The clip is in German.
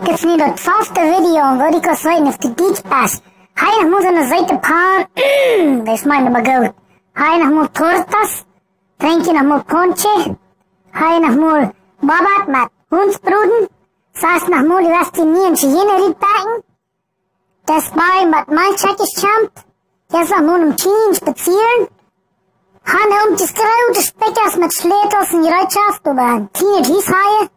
Gibt's nie das erste Video, würde ich sagen, auf die Deutsch-Pass. Heilig muss an der Seite Pan, das meint aber gut. Heilig muss Tortas, trinke noch mal Ponche, heilig mal Babat mit Hundsbruden, saß noch mal, du hast die nie in China backen, das bei mit Malcheckischamp, jetzt noch mal im Chien spazieren, Hanne das Graute Speckers mit Schlätels in die Reitschaft, über ein Teenage Hieshaie,